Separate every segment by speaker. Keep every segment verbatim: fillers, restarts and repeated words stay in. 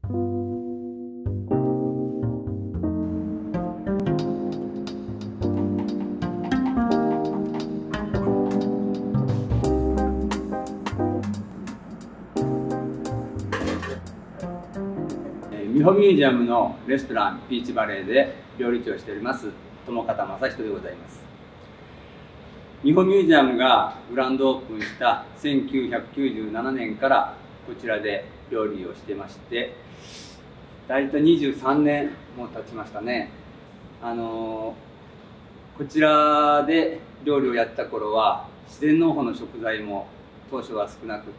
Speaker 1: 美穂ミュージアムのレストランピーチバレーで料理長をしております友方正人でございます。美穂ミュージアムがグランドオープンしたせんきゅうひゃくきゅうじゅうななねんからこちらで料理をしてまして、大体にじゅうさんねんも経ちましたね。あのこちらで料理をやった頃は自然農法の食材も当初は少なくって、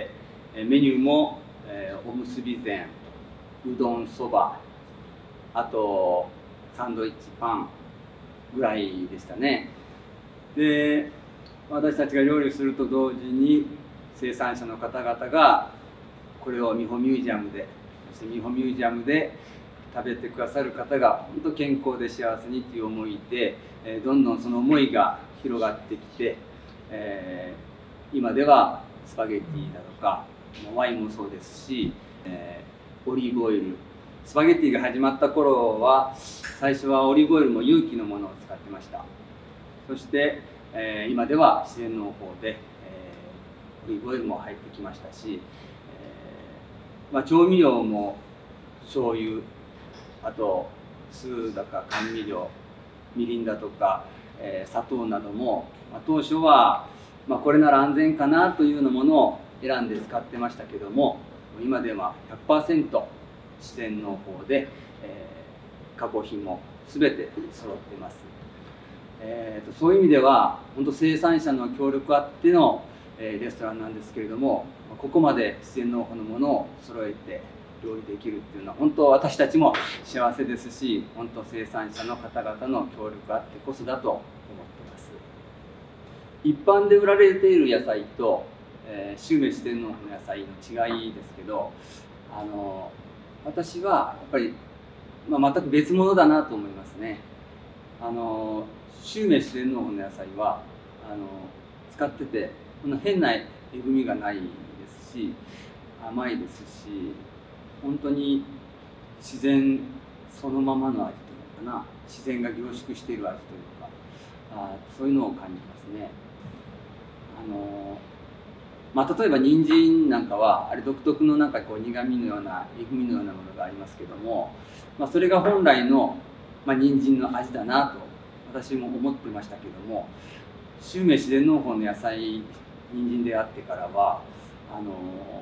Speaker 1: メニューも、えー、おむすび膳、うどん、そば、あとサンドイッチ、パンぐらいでしたね。で、私たちが料理をすると同時に生産者の方々がこれを美穂ミュージアムで、そして美穂ミュージアムで食べてくださる方が本当健康で幸せにという思いで、えー、どんどんその思いが広がってきて、えー、今ではスパゲッティだとかワインもそうですし、えーオリーブオイル、スパゲッティが始まった頃は最初はオリーブオイルも有機のものを使ってました。そして、えー、今では自然農法で、えー、オリーブオイルも入ってきましたし、えーまあ、調味料も醤油、あと酢だか甘味料、みりんだとか、えー、砂糖なども、まあ、当初は、まあ、これなら安全かなというようなものを選んで使ってましたけども、今では ひゃくパーセント 自然農法で、えー、加工品も全て揃っています。えー、とそういう意味では本当生産者の協力あっての、えー、レストランなんですけれども、ここまで自然農法のものを揃えて料理できるっていうのは本当私たちも幸せですし、本当生産者の方々の協力あってこそだと思っています。一般で売られている野菜とえー、周明自然農法の野菜の違いですけど、あの私はやっぱり、まあ、全く別物だなと思いますね。あの周明自然農法の野菜はあの使っててこんな変なえぐみがないですし、甘いですし、本当に自然そのままの味というのかな、自然が凝縮している味というか、あそういうのを感じますね。あのまあ、例えば人参なんかはあれ独特のなんかこう苦みのようなえぐみのようなものがありますけども、まあ、それが本来の、まあ、人参の味だなと私も思ってましたけども、周明自然農法の野菜人参であってからはあの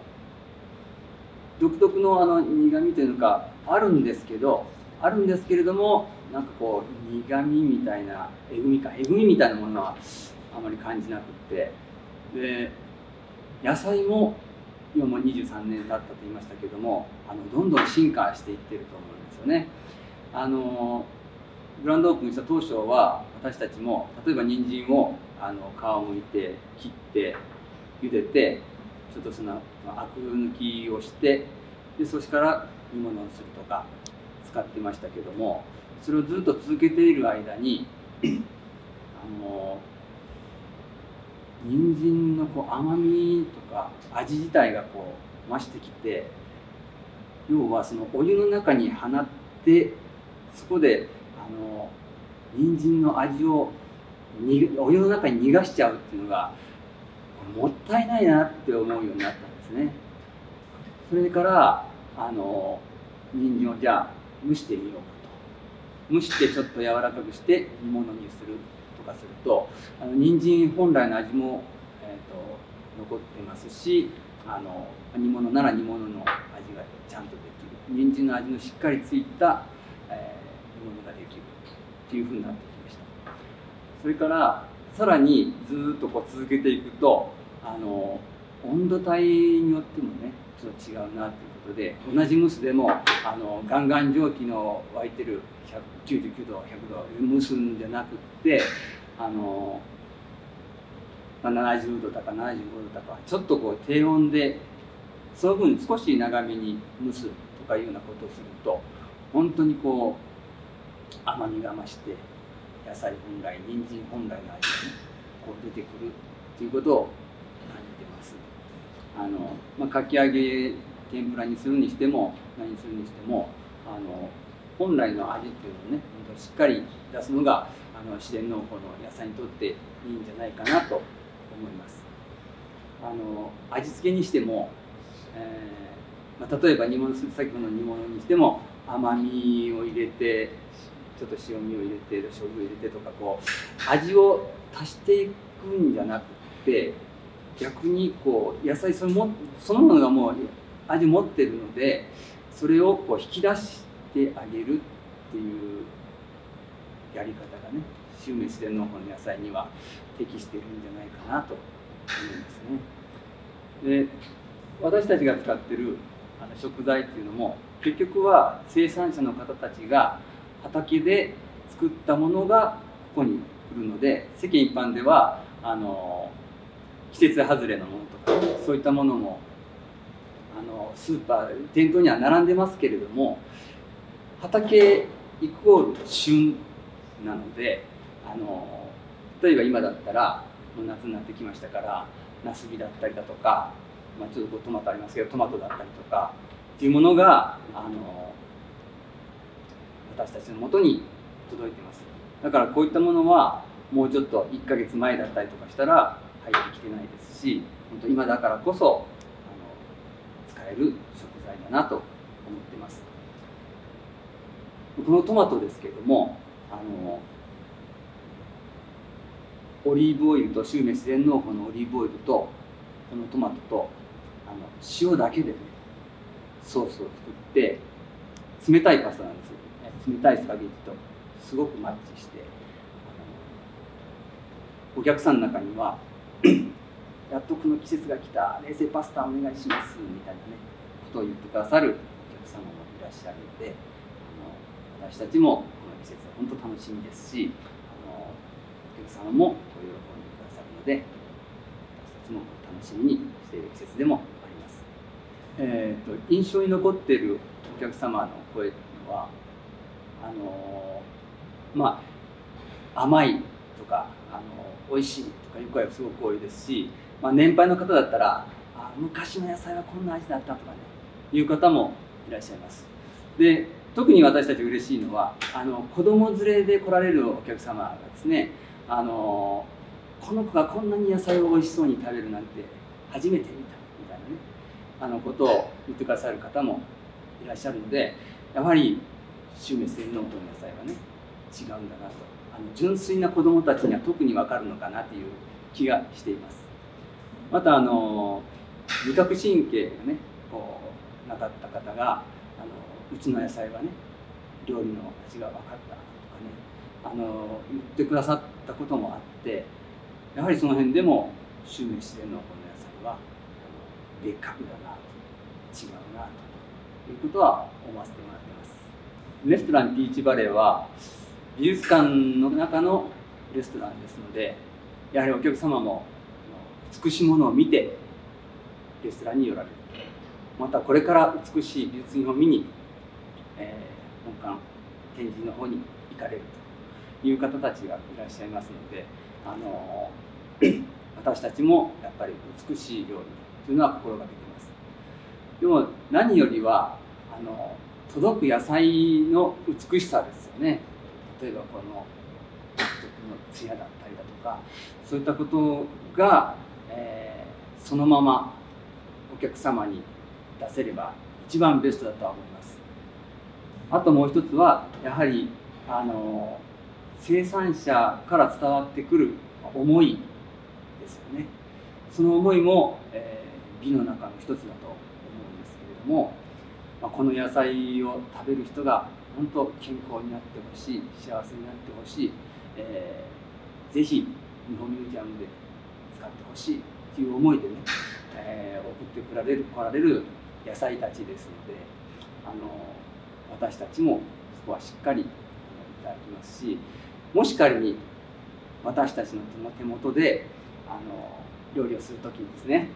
Speaker 1: 独特のあの苦みというのかあるんですけどあるんですけれども、なんかこう苦みみたいなえぐみかえぐみみたいなものはあまり感じなくって、で野菜も今もにじゅうさんねん経ったと言いましたけども、あのどんどん進化していってると思うんですよね。あのグランドオープンした当初は私たちも例えば人参をあの皮をむいて切って茹でてちょっとそのアク抜きをして、でそれから煮物をするとか使ってましたけども、それをずっと続けている間にあの人参のこう甘みとか味自体がこう増してきて、要はそのお湯の中に放ってそこであの人参の味をにお湯の中に逃がしちゃうっていうのがもったいないなって思うようになったんですね。それからあの人参をじゃあ蒸してみようかと、蒸してちょっと柔らかくして煮物にするとかすると、あの人参本来の味も、えー、と残ってますし、あの煮物なら煮物の味がちゃんとできる、人参の味のしっかりついた、えー、煮物ができるっていうふうになってきました。それからさらにずっとこう続けていくと、あの温度帯によってもねちょっと違うなということで、同じ蒸すでもあのガンガン蒸気の沸いてるきゅうじゅうきゅうどひゃくど蒸すんじゃなくって、あの、まあ、ななじゅうどだかななじゅうごどだかちょっとこう低温でその分少し長めに蒸すとかいうようなことをすると、本当にこう甘みが増して野菜本来人参本来の味がこう出てくるということを感じてます。あの、まあ、かき揚げ天ぷらにするにしても何するにしてもあの本来の味っていうのをねしっかり出すのがあの自然農法の野菜にとっていいんじゃないかなと思います。あの味付けにしても、えーまあ、例えば煮物先ほどの煮物にしても甘みを入れてちょっと塩味を入れて醤油を入れてとかこう味を足していくんじゃなくて逆にこう野菜そのもそのものがもう味を持ってるのでそれをこう引き出してあげるっていうやり方がね周明自然農法の野菜には適しているんじゃないかなと思いますね。で私たちが使ってるあの食材っていうのも結局は生産者の方たちが畑で作ったものがここに来るので世間一般ではあの季節外れのものとかそういったものもあのスーパー店頭には並んでますけれども畑イコール旬なのであの例えば今だったらもう夏になってきましたからナスビだったりだとか、まあ、ちょっとトマトありますけどトマトだったりとかっていうものがあの私たちの元に届いてます。だからこういったものはもうちょっといっかげつまえだったりとかしたら入ってきてないですし本当今だからこそあの使える食材だなと思ってます。このトマトですけれどもあのオリーブオイルと周明自然農法のオリーブオイルとこのトマトとあの塩だけでねソースを作って冷たいパスタなんですよ。冷たいスパゲッティとすごくマッチしてお客さんの中にはやっとこの季節が来た冷製パスタお願いしますみたいなねことを言ってくださるお客様もいらっしゃるのであの私たちもこの季節は本当楽しみですしあのお客様も喜んでくださるので私たちも楽しみにしている季節でもあります。えー、と印象に残っているお客様の声というのはあのまあ甘いとかあの美味しいとかいう声がすごく多いですし、まあ、年配の方だったらあ昔の野菜はこんな味だったとかねいう方もいらっしゃいます。で特に私たち嬉しいのはあの子供連れで来られるお客様がですねあのこの子がこんなに野菜を美味しそうに食べるなんて初めて見たみたいなねあのことを言ってくださる方もいらっしゃるのでやはり周明自然農法の野菜はね違うんだなとあの純粋な子どもたちには特に分かるのかなという気がしています。またあの味覚神経がねこうなかった方があのうちの野菜はね料理の味が分かったとかねあの言ってくださったこともあってやはりその辺でも周明自然農法の野菜は別格だなと違うなということは思わせてもらっています。レストランピーチバレーは美術館の中のレストランですのでやはりお客様も美しいものを見てレストランに寄られるまたこれから美しい美術品を見に、えー、本館展示の方に行かれるという方たちがいらっしゃいますのであの私たちもやっぱり美しい料理というのは心がけています。でも何よりはあの届く野菜の美しさですよね。例えばこの艶だったりだとかそういったことが、えー、そのままお客様に出せれば一番ベストだとは思います。あともう一つはやはりあの生産者から伝わってくる思いですよね。その思いも、えー、美の中の一つだと思うんですけれども、まあ、この野菜を食べる人が本当健康になってほしい幸せになってほしい、えー、ぜひ日本ミュージアムで使ってほしいという思いでね、えー、送ってこられる来られる野菜たちですのであの私たちもそこはしっかりいただきますしもし仮に私たちの手元であの料理をするときにですね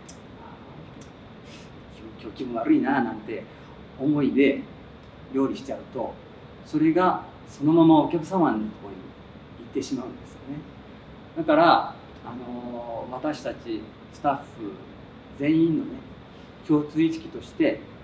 Speaker 1: 今日気分悪いななんて思いで料理しちゃうとそれがそのままお客様のところに行ってしまうんですよね。だからあの私たちスタッフ全員のね共通意識として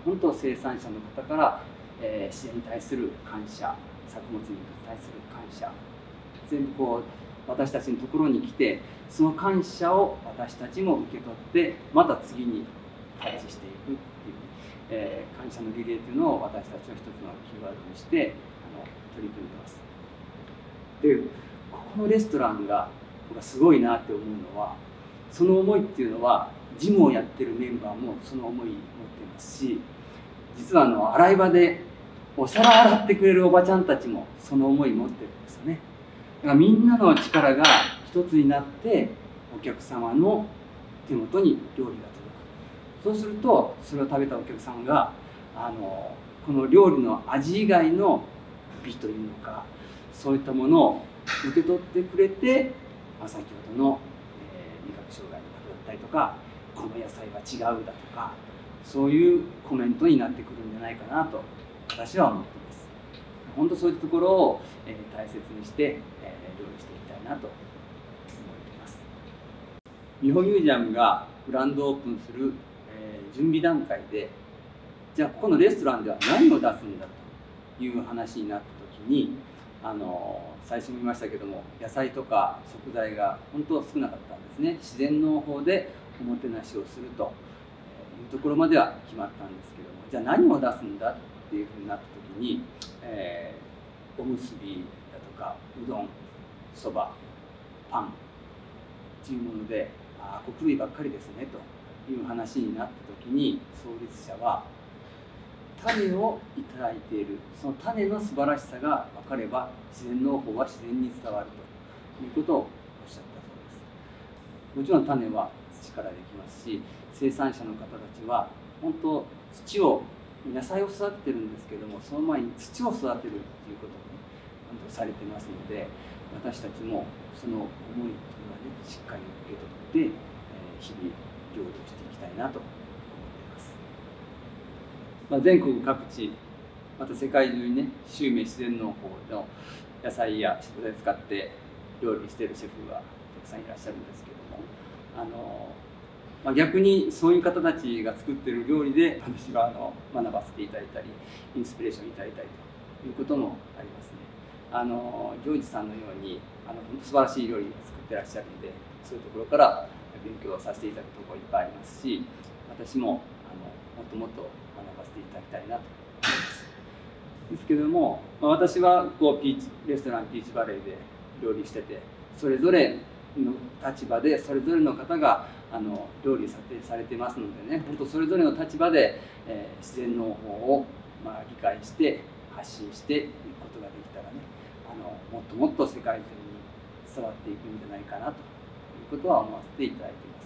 Speaker 1: 本当生産者の方から、えー、自然に対する感謝、作物に対する感謝、全部こう私たちのところに来て、その感謝を私たちも受け取ってまた次にタッチしていくっていう、えー、感謝のリレーというのを私たちの一つのキーワードにしてあの取り組んでます。でここのレストランが僕はすごいなって思うのは、その思いっていうのは事務をやってるメンバーもその思い持ってますし、実はあの洗い場でお皿洗ってくれるおばちゃんたちもその思い持ってるんですよね。だからみんなの力が一つになってお客様の手元に料理が届く。そうするとそれを食べたお客さんがあのこの料理の味以外の美というのか、そういったものを受け取ってくれて、まあ、先ほどの、えー、味覚障害の方だったりとか、この野菜は違うだとか、そういうコメントになってくるんじゃないかなと私は思っています。本当そういうところを、えー、大切にして、えー、料理していきたいなと思っています。美保ミュージアムがグランドオープンする、えー、準備段階で、じゃあここのレストランでは何を出すんだという話になった時に、あの最初も言いましたけども、野菜とか食材が本当少なかったんですね。自然農法でおもてなしをするというところまでは決まったんですけども、じゃあ何を出すんだっていうふうになった時に、えー、おむすびだとかうどん、そば、パンっていうもので、ああ穀類ばっかりですねという話になった時に、創立者は種をいただいている、その種の素晴らしさが分かれば自然農法は自然に伝わるということをおっしゃったそうです。もちろん種は土からできますし、生産者の方たちは本当土を、野菜を育ててるんですけども、その前に土を育てるっていうことをね本当されてますので、私たちもその思いというのはねしっかり受け取って、えー、日々料理をしていきたいなと思っています。まあ、全国各地、また世界中にね、周明自然農法の野菜や食材を使って料理しているシェフがたくさんいらっしゃるんですけども、あの、まあ、逆にそういう方たちが作っている料理で私はあの学ばせていただいたり、インスピレーションいただいたりということもありますね。あのジョージさんのようにあの本当素晴らしい料理を作ってらっしゃるので、そういうところから勉強させていただくところいっぱいありますし、私もあのもっともっと学ばせていただきたいなと思います。ですけども、私はこうピーチレストランピーチバレーで料理してて、それぞれの立場でそれぞれの方があの料理されてされてますのでね、本当それぞれの立場で、えー、自然農法を、まあ、理解して発信していくことができたらね、あのもっともっと世界中に伝わっていくんじゃないかなということは思わせていただいています。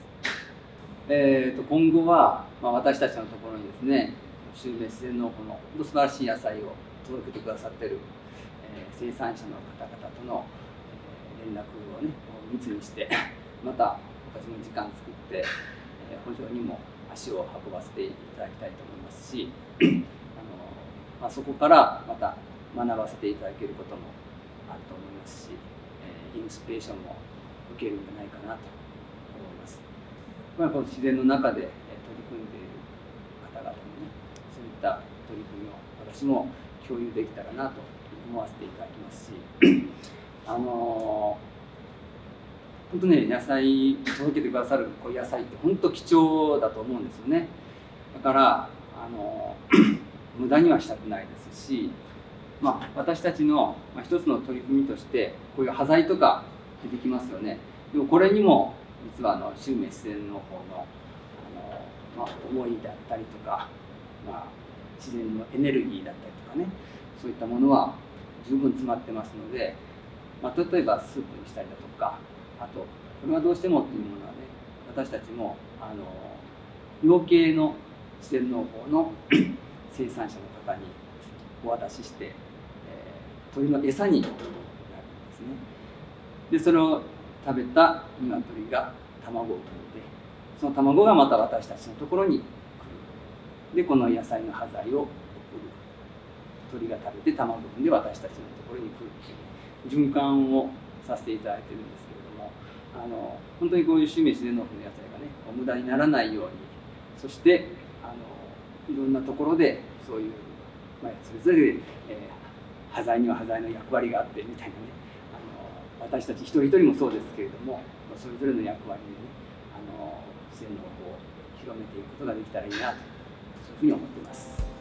Speaker 1: えー、と今後は、まあ、私たちのところにですね、周明自然農法の素晴らしい野菜を届けてくださっている、えー、生産者の方々との、えー、連絡をね密にして、また私も時間作って、えー、補助にも足を運ばせていただきたいと思いますし、あの、まあ、そこからまた学ばせていただけることもあると思いますし、えー、インスピレーションも受けるんじゃないかなと思います。まあ、この自然の中で取り組んでいる方々のね、そういった取り組みを私も共有できたらなと思わせていただきますし、あの本当ね、野菜届けてくださるこう野菜って本当貴重だと思うんですよね。だからあの無駄にはしたくないですし、まあ、私たちの一つの取り組みとしてこういう端材とか出てきますよね。でもこれにも実はあの周明自然農法のあの、まあ、思いだったりとか、まあ、自然のエネルギーだったりとかね、そういったものは十分詰まってますので、まあ、例えばスープにしたりだとか、あとこれはどうしてもっていうものはね、私たちもあの養鶏の自然農法の生産者の方にお渡しして、えー、鳥の餌になるんですね。でそれを食べた鶏が卵を産んで、その卵がまた私たちのところに来る。でこの野菜の端材を送る。鳥が食べて卵を産んで私たちのところに来るっていう循環をさせていただいてるんですけれども、あの本当にこういう周明自然農法の野菜がね無駄にならないように、そしてあのいろんなところでそういう、まあ、それぞれ、えー、端材には端材の役割があってみたいなね、あの私たち一人一人もそうですけれども、それぞれの役割でね、あの自然の保護を広めていくことができたらいいなと、そういうふうに思っています。